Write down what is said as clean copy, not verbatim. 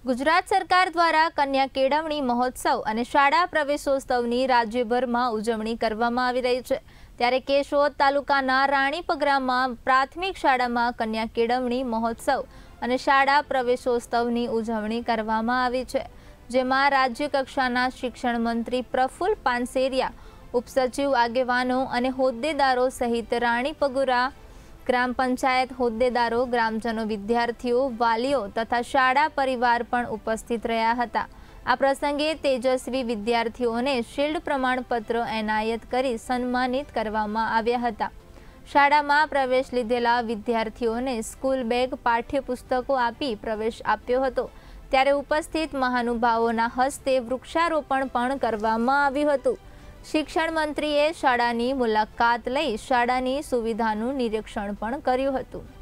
ગુજરાત સરકાર દ્વારા કન્યા કેળવણી મહોત્સવ અને શાળા પ્રવેશોત્સવની રાજ્યભરમાં ઉજવણી કરવામાં આવી રહી છે। ત્યારે કેશોદ તાલુકાના રાણીપગરામાં પ્રાથમિક શાળામાં કન્યા કેળવણી મહોત્સવ અને શાળા પ્રવેશોત્સવની ઉજવણી કરવામાં આવી છે, જેમાં રાજ્ય કક્ષાના શિક્ષણ મંત્રી પ્રફુલ્લ પાનસેરિયા, ઉપસચિવ, આગેવાનો અને હોદ્દેદારો સહિત રાણીપગરા ग्राम पंचायत होद्देदारो, ग्रामजनों, विद्यार्थीओ, वालीओ तथा शाळा परिवार पण उपस्थित रह्या हता। आ प्रसंगे तेजस्वी विद्यार्थीओने शील्ड प्रमाणपत्र एनायत करी सन्मानित करवामां आव्या हता। शाळामां प्रवेश लीधेला विद्यार्थीओने स्कूल बेग, पाठ्यपुस्तको आपी प्रवेश आप्यो हतो। त्यारे उपस्थित महानुभावोना हस्ते वृक्षारोपण पण करवामां आव्युं हतुं। शिक्षण मंत्रीए शाळानी मुलाकात लई शाळानी सुविधानुं निरीक्षण पण कर्युं हतुं।